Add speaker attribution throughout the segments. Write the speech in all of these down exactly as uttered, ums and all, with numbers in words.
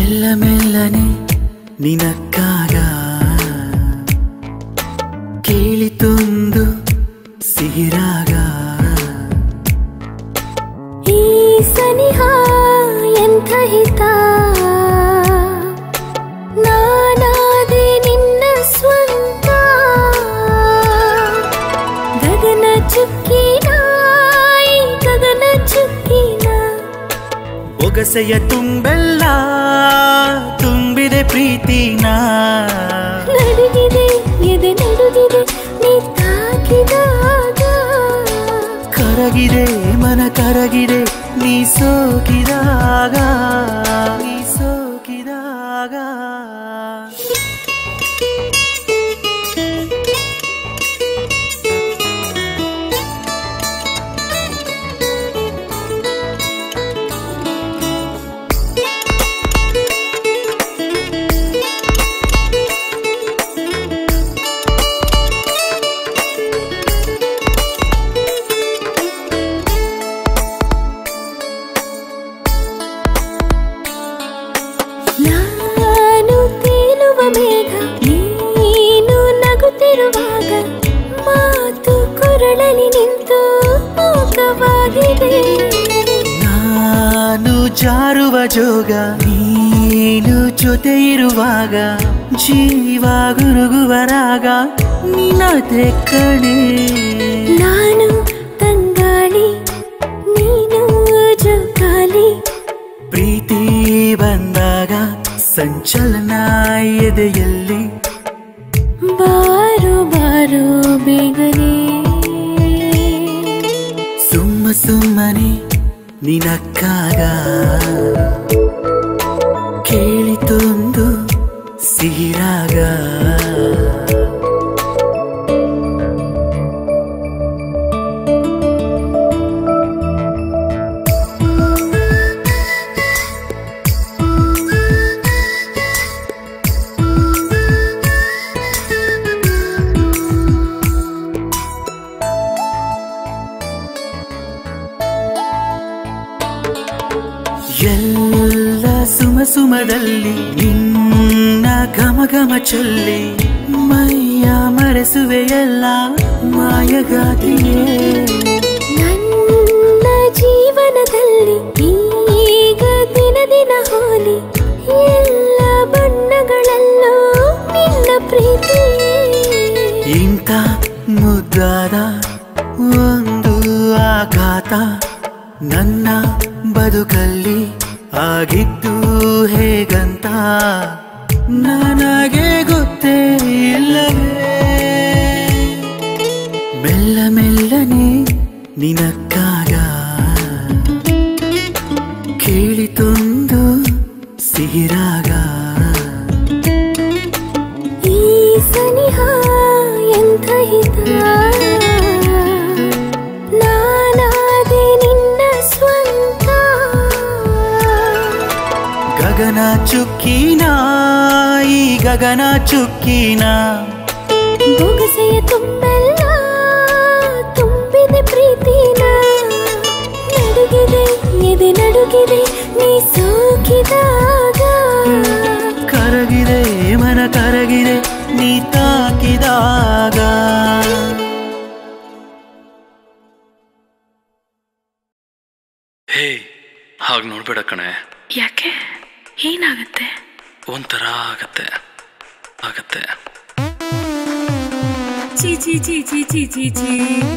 Speaker 1: ಮೆಲ್ಲ ಮೆಲ್ಲನೆ ನಿನಕ್ಕಾಗ ಕೇಳಿತೊಂದು ಸಿಹಿರಾಗ
Speaker 2: ಈ ಸನಿಹ ಎಂಥ ಹಿತ ನಾನಾದೆ ನಿನ್ನ ಸ್ವಂತ ಗಗನ ಚುಕ್ಕಿನ ಈ ಗಗನ ಚುಕ್ಕಿನ
Speaker 1: ಬೊಗಸೆಯ ತುಂಬೆಲ್ಲ ತುಂಬಿದೆ ಪ್ರೀತಿನ
Speaker 2: ನಡುಗಿದೆ ಎದೆ ನಡುಗಿದೆ ನೀ ತಾಕಿದಾಗ
Speaker 1: ಕರಗಿದೆ ಮನ ಕರಗಿದೆ ನೀ ಸೋಕಿದಾಗ ನೀ ಸೋಕಿದಾಗ
Speaker 2: ನಾನು ತೇಲುವ ಮೇಘ ನೀನು ನಗುತ್ತಿರುವಾಗ ಮಾತು ಕೊರಳಲಿ ನಿಂತು ಮೂಕವಾಗಿದೆ
Speaker 1: ನಾನು ಜಾರುವ ಜೋಗ ನೀನು ಜೊತೆ ಇರುವಾಗ ಜೀವ ಗುರುಗುವರಾಗ ನಿನ್ನದೆ ಕಣೆ
Speaker 2: ನಾನು ತಂಗಾಳಿ ನೀನು ಜೋಕಾಲಿ
Speaker 1: ಪ್ರೀತಿ ಬಂದಾಗ ಸಂಚಲನ ಎದೆಯಲ್ಲಿ
Speaker 2: ಬಾರೋ ಬಾರೋ ಬೇಗನೆ
Speaker 1: ಸುಮ್ಮ ಸುಮ್ಮನೆ ನಿನಕ್ಕಾಗ ಕೇಳಿತೊಂದು ಸಿಹಿರಾಗ ಎಲ್ಲ ಸುಮ ಸುಮದಲ್ಲಿ ನಿನ್ನ ಘಮ ಘಮ ಚೊಲ್ಲಿ ಮೈಯ ಮರೆಸುವೆಯಲ್ಲ ಮಾಯಗಾತಿಯೇ
Speaker 2: ನನ್ನ ಜೀವನದಲ್ಲಿ ಈಗ ದಿನ ದಿನ ಹೋಲಿ ಎಲ್ಲ ಬಣ್ಣಗಳಲ್ಲೂ ನಿನ್ನ ಪ್ರೀತಿ
Speaker 1: ಇಂಥ ಮುದ್ದಾದ ಒಂದು ಆಘಾತ ನನ್ನ ಬದುಕಲ್ಲಿ ಆಗಿದ್ದು ಹೇಗಂತ ನನಗೆ ಗೊತ್ತೇ ಇಲ್ಲವೇ ಮೆಲ್ಲ ಮೆಲ್ಲನೆ ನಿನಕ್ಕಾಗ ಕೇಳಿತೊಂದು ಸಿಹಿರಾಗ
Speaker 2: ಈ ಸನಿಹ ಎಂಥ ಹಿತ ನಾನಾದೆ ನಿನ್ನ ಸ್ವಂತ
Speaker 1: ಗಗನ ಚುಕ್ಕಿನ ಈ ಗಗನ ಚುಕ್ಕಿನ
Speaker 2: ಬೊಗಸೆಯ ತುಂಬೆಲ್ಲ ತುಂಬಿದೆ ಪ್ರೀತಿನ ನಡುಗಿದೆ ಎದೆ ನಡುಗಿದೆ ನೀ ಸೋಕಿದಾಗ
Speaker 1: ಕರಗಿದೆ ಮನ ಕರಗಿದೆ ನೀ ತಾಕಿದಾಗ
Speaker 3: ಹೇ ಹಾಗೆ ನೋಡ್ಬೇಡ ಕಣೆ.
Speaker 4: ಯಾಕೆ ಏನಾಗತ್ತೆ?
Speaker 3: ಒಂಥರ ಆಗತ್ತೆ ಆಗತ್ತೆ
Speaker 4: ಚಿ ಚಿ ಚಿ ಚಿ ಚಿ ಚಿ ಚಿ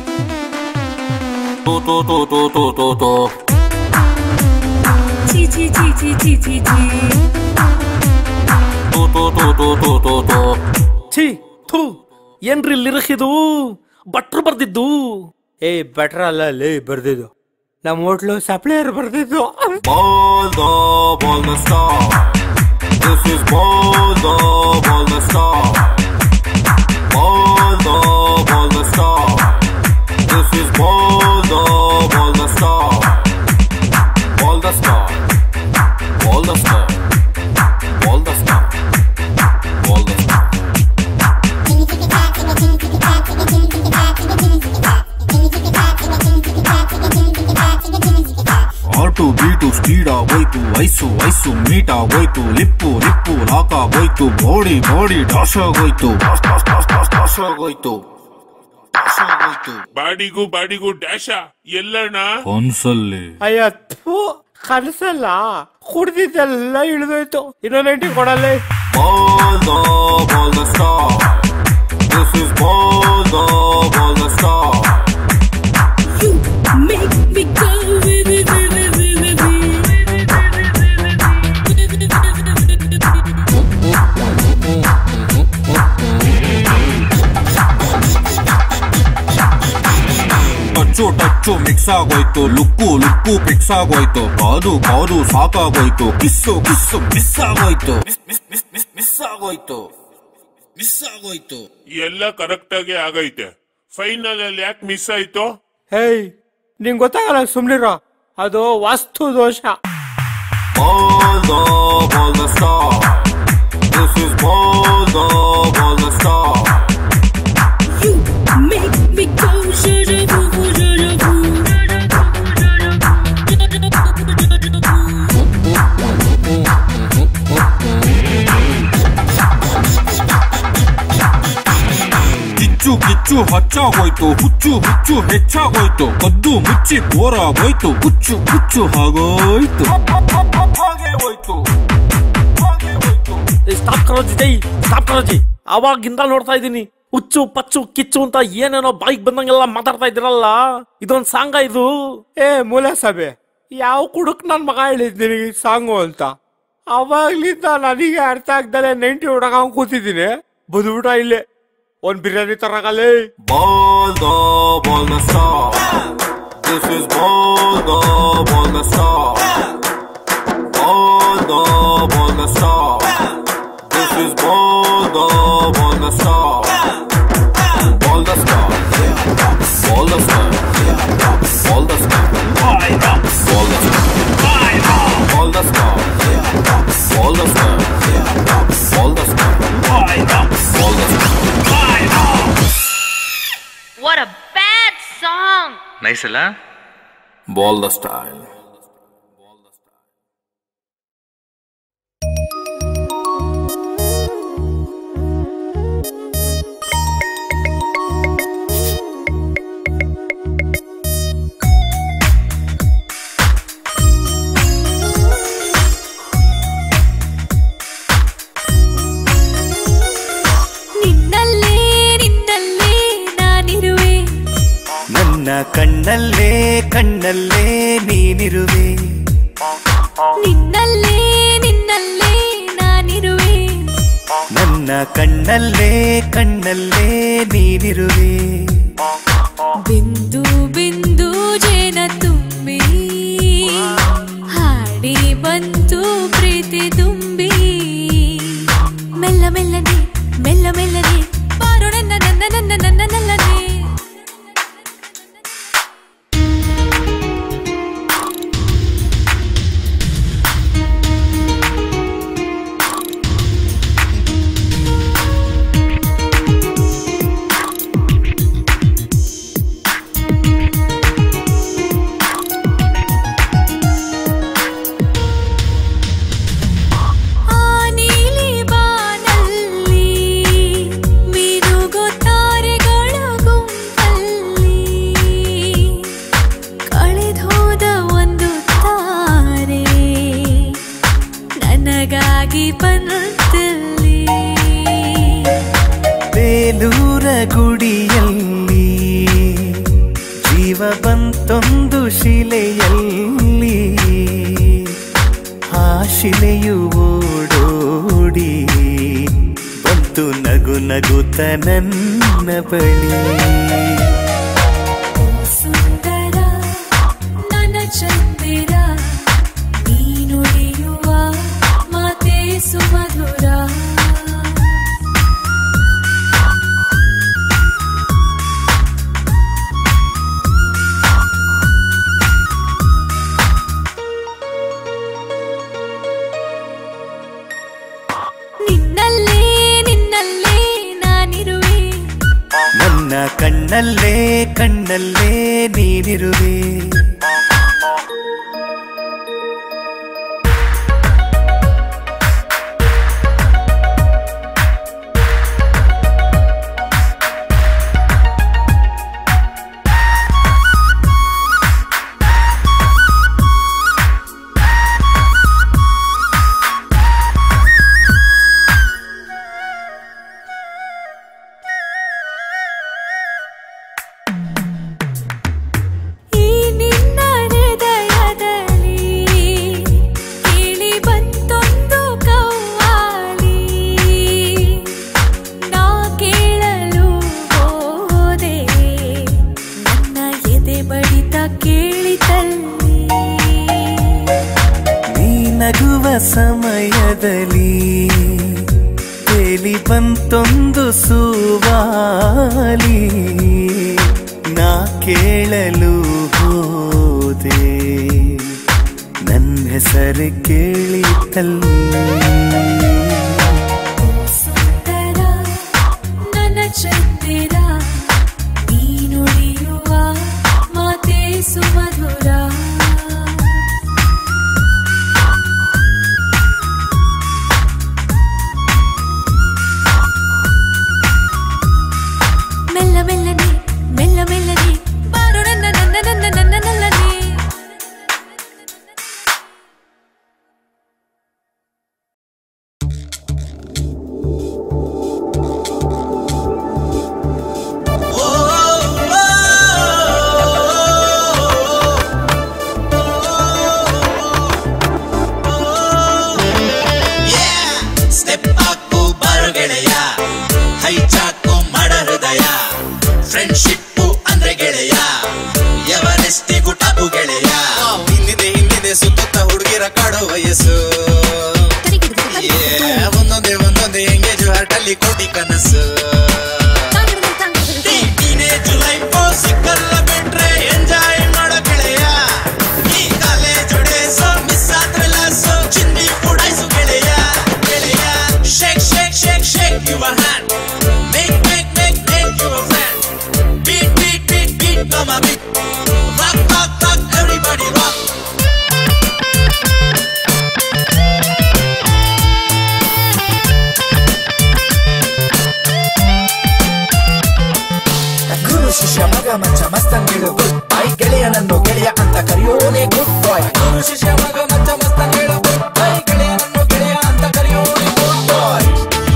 Speaker 3: ತೋ ತೋ ತೋ ತೋ ತೋ ತೋ ತೋ
Speaker 4: ಚಿ ಚಿ ಚಿ ಚಿ ಚಿ ಚಿ ಚಿ
Speaker 3: ತೋ ತೋ ತೋ ತೋ ತೋ ತೋ ತೋ
Speaker 5: ಛೀ ಥೂ ಏನ್ರಿ ಲಿರಕಿದು ಭಟ್ರು ಬರ್ದಿದ್ದು? ಏ ಭಟ್ರ ಅಲ್ಲ ಲೇ ಬರ್ದಿದ್ದು, ನಮ್ಮ ಹೋಟ್ಲು ಸಪ್ಲೈಯರ್ ಬರ್ದಿದ್ದು.
Speaker 3: Ball the ball the star. This is ball the ball the star. Ball the ball the star. This is ball the ball the star. Ball the star. Ball the star. Ball the star. Ball the star. Auto beat speed ಹೋಯ್ತು ವಯಸ್ಸು ವಯಸ್ಸು ಮೀ heat ಆಗೋಯ್ತು, lip lip lock ಆಗೋಯ್ತು, body body dash ಆಗೋಯ್ತು, dash dash dash dash dash ಆಗೋಯ್ತು, dash ಆಗೋಯ್ತು.
Speaker 6: ಬಾಡಿಗೂ ಬಾಡಿಗೂ ಡ್ಯಾಶ ಎಲ್ಲಣ್ಣ?
Speaker 3: ಕನ್ಸಲ್ಲಿ.
Speaker 5: ಅಯ್ಯ ಥೂ, ಕನಸಲ್ಲ, ಕುಡ್ದಿದ್ದೆಲ್ಲ ಇಳಿದೋಯ್ತು. ಇನ್ನೊಂದು ಎಂಟಿ ಕೊಡಲ್ಲ.
Speaker 3: Ball the ball the star. This is ball the ball the star.
Speaker 4: You make me go.
Speaker 3: Touch touch mix ಆಗೋಯ್ತು, ಲುಕ್ಕು ಲುಕ್ಕು ಫಿಕ್ಸ್ ಆಗೋಯ್ತು, ಕಾದು ಕಾದು ಸಾಕಾಗೋಯ್ತು, ಕಿಸ್ಸು ಕಿಸ್ಸು ಮಿಸ್ ಆಗೋಯ್ತು, miss miss miss miss miss ಆಗೋಯ್ತು, ಮಿಸ್ ಆಗೋಯ್ತು.
Speaker 6: ಎಲ್ಲ correct ಆಗಿ ಆಗೈತೆ. ಫೈನಲ್ ಅಲ್ಲಿ ಯಾಕೆ ಮಿಸ್ ಆಯ್ತು?
Speaker 5: ಹೇಯ್, ನಿಂಗ್ ಗೊತ್ತಾಗಲ್ಲ, ಸುಮ್ನಿರೋ. ಅದು ವಾಸ್ತು ದೋಷ.
Speaker 3: Ball the ball the star. This is ball the ball the star.
Speaker 4: You make me go.
Speaker 3: ಕಿಚ್ಚು ಕಿಚ್ಚು ಹಚ್ಚಾಗೋಯ್ತು, ಹುಚ್ಚು ಹುಚ್ಚು ಹೆಚ್ಚಾಗೋಯ್ತು, ಕದ್ದು ಮುಚ್ಚಿ ಬೋರಾಗೋಯ್ತು, ಹುಚ್ಚು ಹುಚ್ಚು ಹಾಗೋಯ್ತು, ಹಾಗೆ ಹೋಯ್ತು, ಹಾಗೆ ಹೋಯ್ತು.
Speaker 5: ಸ್ಟಾಪ್ ಕರೋಜಿ, ಜೈ ಸ್ಟಾಪ್ ಕರೋಜಿ. ಅವಾಗಿಂದ ನೋಡ್ತಾ ಇದ್ದೀನಿ, ಹುಚ್ಚು ಪಚ್ಚು ಕಿಚ್ಚು ಅಂತ ಏನೇನೋ ಬಾಯಿಗೆ ಬಂದಂಗೆಲ್ಲ ಮಾತಾಡ್ತಾ ಇದ್ರಲ್ಲ. ಇದೊಂದ್ ಸಾಂಗ ಇದು? ಏ ಮೂಲ ಸಭೆ, ಯಾವ ಕುಡುಕ್ ನನ್ ಮಗ ಹೇಳಿದ್ದೀನಿ ಸಾಂಗು ಅಂತ. ಅವಾಗ್ಲಿಂದ ನನಗೆ ಅರ್ಥ ಆಗ್ದಲೆ ನೈಂಟಿ ಹುಡುಗ ಕೂತಿದ್ದೀನಿ. ಬದುಬಿಟ ಇಲ್ಲೇ ಒಂದ್ biryani ತರಗಲ್ಲ.
Speaker 3: Ball the ball the star. This is ball the ball the star. Ball the ball the star. This is ball the ball the star. Ball the star. Ball the star. Ball the star. Ball the star. Ball the star. Ball the star. Ball the star. Ball the star.
Speaker 7: What a bad song.
Speaker 8: Nice alla?
Speaker 3: Ball the style.
Speaker 1: ಕಣ್ಣಲ್ಲೇ ಕಣ್ಣಲ್ಲೇ ನೀನಿರುವೆ,
Speaker 2: ನಿನ್ನಲ್ಲೇ ನಿನ್ನಲ್ಲೇ ನಾನಿರುವೆ,
Speaker 1: ನನ್ನ ಕಣ್ಣಲ್ಲೇ ಕಣ್ಣಲ್ಲೇ ನೀನಿರುವೆ.
Speaker 2: ಬಿಂದು ಬಿಂದು ಜೇನ ತುಂಬಿ ಹಾಡಿ ಬಂತು ಪ್ರೀತಿ ತುಂಬಿ, ಮೆಲ್ಲ ಮೆಲ್ಲನೆ ಮೆಲ್ಲ ಮೆಲ್ಲನೆ ಬಾರು ನನ್ನ ನನ್ನ ನನ್ನ ನನ್ನ ನಲ್ಲನೆ.
Speaker 1: ಬೇಲೂರ ಗುಡಿಯಲ್ಲಿ ಜೀವ ಬಂತೊಂದು ಶಿಲೆಯಲ್ಲಿ, ಆ ಶಿಲೆಯು ಓಡೋಡಿ ಬಂತು ನಗು ನಗುತ್ತ ನನ್ನ ಬಳಿ.
Speaker 2: ಸುಂದರ ನನ್ನ ಚಂದಿರ, ನೀನುಡಿಯುವ ಮಾತೆ ಸುಮಧುರ. ನಿನ್ನಲ್ಲೇ ನಿನ್ನಲ್ಲೇ ನಾನಿರುವೆ,
Speaker 1: ನನ್ನ ಕಣ್ಣಲ್ಲೇ ಕಣ್ಣಲ್ಲೇ ನೀನಿರುವೆ. ತೇಲಿ ಬಂತೊಂದು ಸುವಾಲಿ ನಾ ಕೇಳಲು ಹೋದೆ ನನ್ನ ಹೆಸರು ಕೇಳಿತಲ್ಲಿ
Speaker 2: ಸುಂದರ ನನ್ನ ಚಂದಿರ ನೀನುಡಿಯುವ ಮಾತೆ ಸುಮಧುರ ಮೆಲ್ಲ ಮೆಲ್ಲನೆ ಮೆಲ್ಲ ಮೆಲ್ಲನೆ ಬಾರು ನನ್ನ ನನ್ನ ನನ್ನ ನನ್ನ ನಲ್ಲನೆ
Speaker 8: ಫ್ರೆಂಡ್ಶಿಪ್ ಅಂದ್ರೆ ಗೆಳೆಯ ಎವರೆಸ್ಟಿಗೂ ಟಪು ಗೆಳೆಯ ಹಿಂದಿದೆ ಹಿಂದಿದೆ ಸುತ್ತ ಹುಡುಗಿರ ಕಾಡೋ ವಯಸ್ಸು ಒಂದೊಂದೇ ಒಂದೊಂದೇ ಎಂಗೇಜ್ ಹಾರ್ಟ್ ಅಲ್ಲಿ ಕೋಟಿ ಕನಸು ಟೀನೇಜ್ ಲೈಫ್ ಸಿಕ್ಕಲ್ಲ ಬಿಟ್ರೆ ಎಂಜಾಯ್ ಮಾಡೋ ಗೆಳೆಯ ಈ ಕಾಲೇಜ್ ಡೇಸು ಮಿಸ್ ಆದ್ರಲ್ಲ ಸೊ ಚಿಂದಿ ಪುಡಾಯಿಸು ಗೆಳೆಯ ಗೆಳೆಯ shake shake shake shake your hand make make make make your friend beat beat beat beat mama beat rock rock rock everybody rock ಗುರು ಶಿಷ್ಯ ಮಗ ಮಚ್ಚ ಮಸ್ತಂಗಿಳು ಗುಡ್ ಬಾಯ್ ಗೆಳೆಯನನ್ನು ಗೆಳೆಯ ಅಂತ ಕರೆಯೋನೆ ಗುಡ್ ಬಾಯ್ ಗುರು ಶಿಷ್ಯ ಮಗ ಮಚ್ಚ ಮಸ್ತಂಗಿಳು ಗುಡ್ ಬಾಯ್ ಗೆಳೆಯನನ್ನು ಗೆಳೆಯ ಅಂತ ಕರೆಯೋನೆ ಗುಡ್ ಬಾಯ್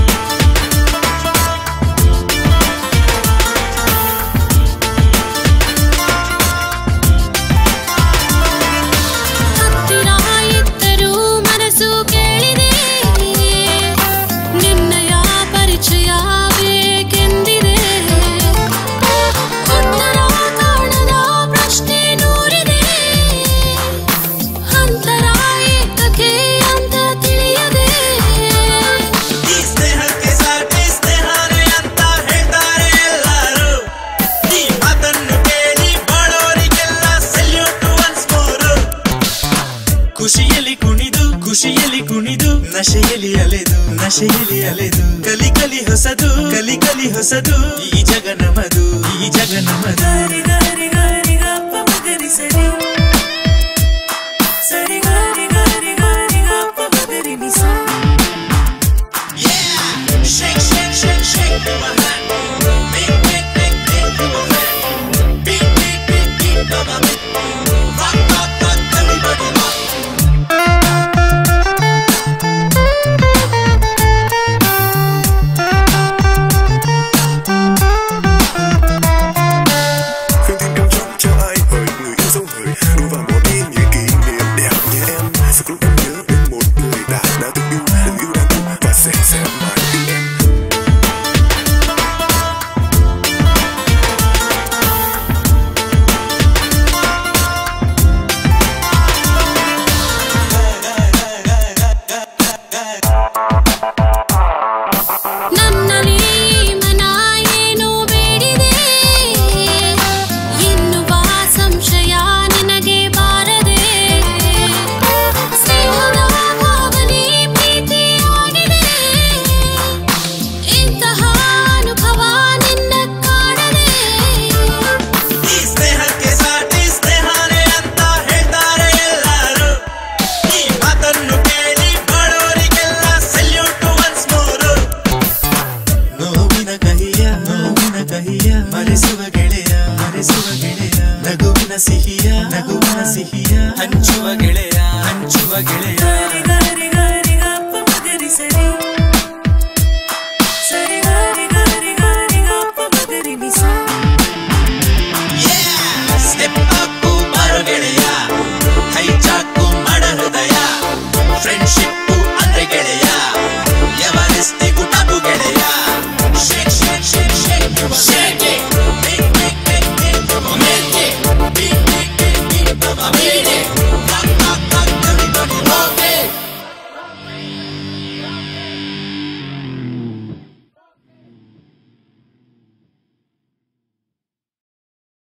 Speaker 8: ಖುಷಿಯಲ್ಲಿ ಕುಣಿದು ಖುಷಿಯಲ್ಲಿ ಕುಣಿದು ನಶೆಯಲ್ಲಿ ಅಲೆದು ನಶೆಯಲ್ಲಿ ಅಲೆದು ಕಲಿ ಕಲಿ ಹೊಸದು ಕಲಿ ಕಲಿ ಹೊಸದು ಈ ಜಗ ನಮದು ಈ ಜಗ ನಮದು ಗರಿ ಗರಿ ಗಪ್ಪ ಮಗರಿ ಸರಿ ಸರಿ ಗರಿ ಗರಿ ಗರಿ ಗಪ್ಪ ಮಗರಿ ನಿಸ shake shake shake shake your hand make make make make your hand beat beat beat beat come on rock rock rock everybody rock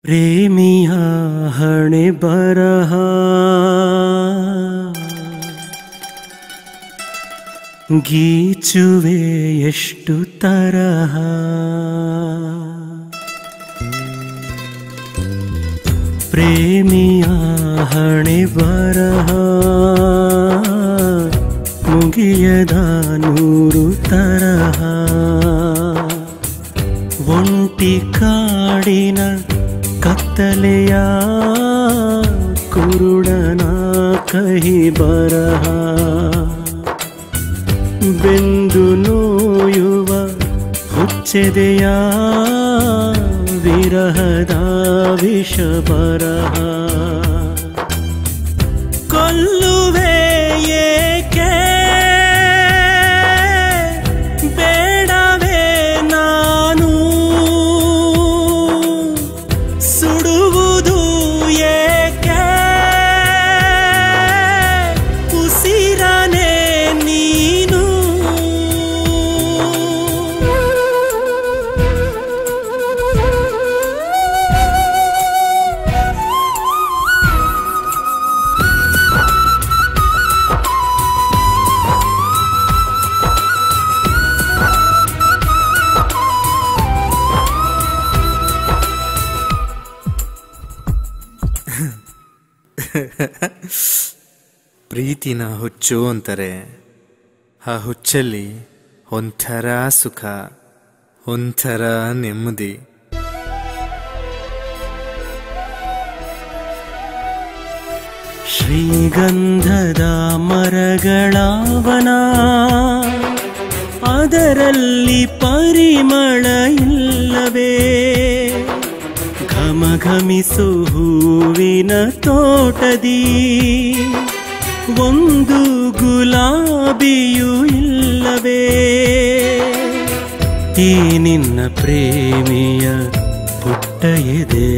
Speaker 1: ಪ್ರೇಮಿಯ ಹಣೆ ಬರಹ ಗೀಚುವೆ ಎಷ್ಟು ತರಹ ಪ್ರೇಮಿಯ ಹಣೆ ಬರಹ ಮುಗಿಯದ ನೂರು ತರಹ ಒಂಟಿ ಕಾಡಿನ ಕತ್ತಲೆಯ ಕುರುಡನ ಕಹಿ ಬರಹ ಬೆಂದು ನೋಯುವ ಹುಚ್ಚೆದೆಯ ವಿರಹದ ವಿಷ ಬರಹ ಕೊಲ್ಲುವೆ ಏಕೆ ಬೇಡವೇ ನಾನು ಸುಡುವುದು ಏಕೆ ಉಸಿರನೆ ನೀನು ಪ್ರೀತಿನ ಹುಚ್ಚು ಅಂತಾರೆ. ಆ ಹುಚ್ಚಲ್ಲಿ ಒಂಥರ ಸುಖ, ಒಂಥರ ನೆಮ್ಮದಿ. ಶ್ರೀಗಂಧದ ಮರಗಳಾವನ, ಅದರಲ್ಲಿ ಪರಿಮಳ ಇಲ್ಲವೇ? ಘಮಘಮಿಸು ಹೂವಿನ ತೋಟದಿ ಒಂದು ಗುಲಾಬಿಯೂ ಇಲ್ಲವೇ? ಈ ನಿನ್ನ ಪ್ರೇಮಿಯ ಪುಟ್ಟ ಎದೆ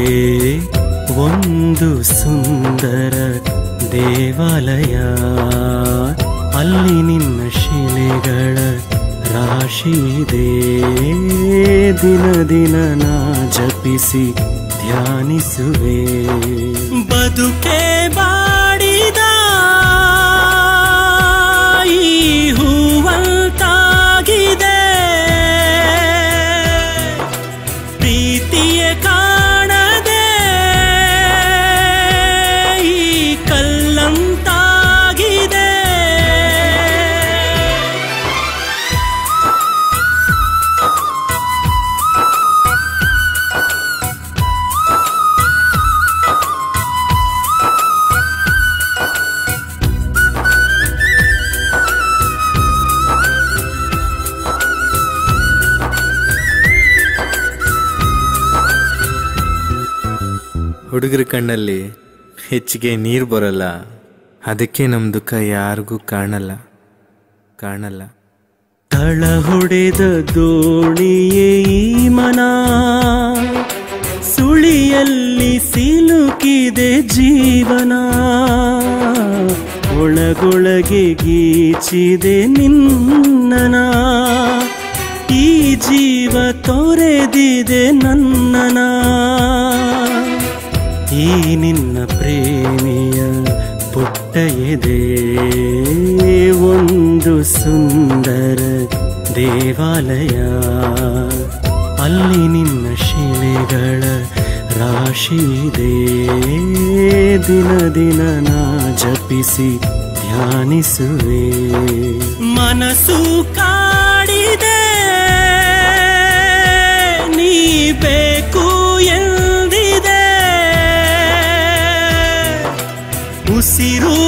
Speaker 1: ಒಂದು ಸುಂದರ ದೇವಾಲಯ. ಅಲ್ಲಿ ನಿನ್ನ ಶಿಲೆಗಳ ರಾಶಿ ಇದೆ. ದಿನ ದಿನ ನಾ ಜಪಿಸಿ ಧ್ಯಾನಿಸುವೆ. ಬದುಕೆ ಬಾಡಿದ ಈ ಹೂವಂತಾಗಿದೆ, ಪ್ರೀತಿಯ ಕಾಣದೆ ಈ ಕಲ್ಲಂತಾಗಿದೆ. ಹುಡುಗರ ಕಣ್ಣಲ್ಲಿ ಹೆಚ್ಚಿಗೆ ನೀರು ಬರಲ್ಲ, ಅದಕ್ಕೆ ನಮ್ಮ ದುಃಖ ಯಾರಿಗೂ ಕಾಣಲ್ಲ ಕಾಣಲ್ಲ. ತಳ ಹೊಡೆದ ದೋಣಿಯೇ ಈ ಮನ, ಸುಳಿಯಲ್ಲಿ ಸಿಲುಕಿದೆ ಜೀವನ. ಒಳಗೊಳಗೆ ಗೀಚಿದೆ ನಿನ್ನನ, ಈ ಜೀವ ತೊರೆದಿದೆ ನನ್ನನ. ಈ ನಿನ್ನ ಪ್ರೇಮಿಯ ಪುಟ್ಟ ಎದೆ ಒಂದು ಸುಂದರ ದೇವಾಲಯ. ಅಲ್ಲಿ ನಿನ್ನ ಶಿಲೆಗಳ ರಾಶಿ ಇದೆ. ದಿನ ದಿನ ನಾ ಜಪಿಸಿ ಧ್ಯಾನಿಸುವೆ. ಮನಸ್ಸು ಕಾಡಿದೆ ನೀ ಬೇಕು ಎಂದಿದೆ. ಉಸಿರು